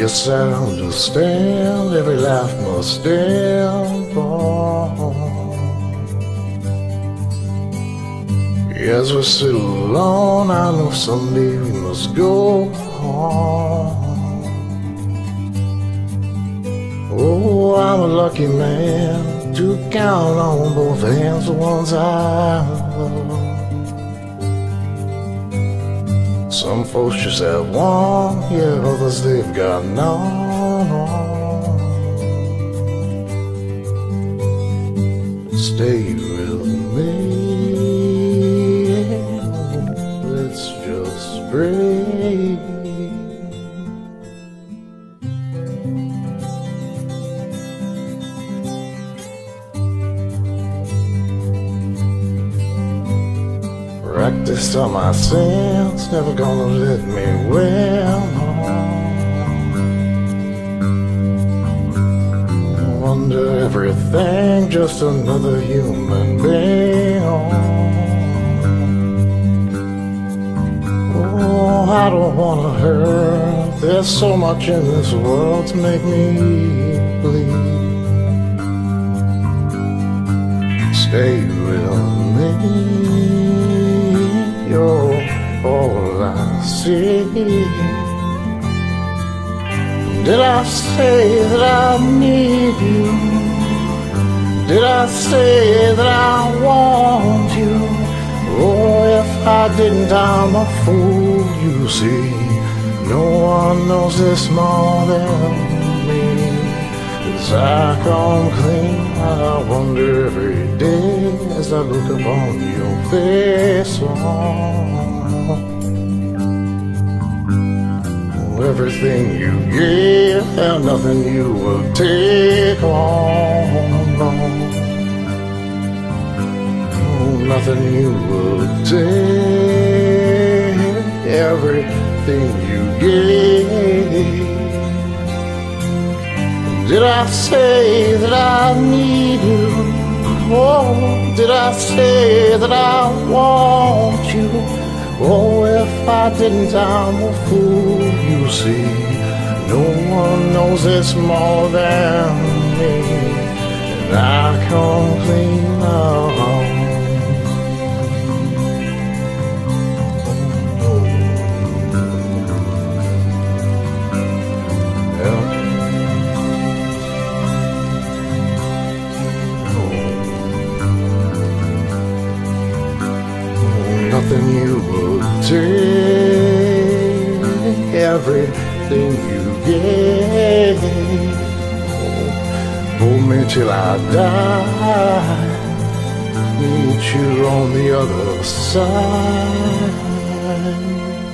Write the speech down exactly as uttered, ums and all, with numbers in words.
Yes, I understand every life must end for. As we sit alone, I know someday we must go home. Oh, I'm a lucky man to count on both hands the ones I love. Some folks just have one, yeah, others they've got none. Stay with me, let's just breathe. Practice on my sins, never gonna let me win. Wonder everything, just another human being. Oh, I don't wanna hurt. There's so much in this world to make me bleed. Stay with me. You're all I see. Did I say that I need you? Did I say that I want you? Oh, if I didn't, I'm a fool, you see. No one knows this more than me. As I come clean, I wonder every day as I look upon your face. Oh, everything you give and nothing you will take on. No. Oh, nothing you will take. Everything you gave. Did I say that I need you? Oh, did I say that I want you? Oh, if I didn't, I'm a fool, you see. No one knows this more than me. And I come clean now. Nothing you will take, everything you gave. Oh, hold me till I die, meet you on the other side.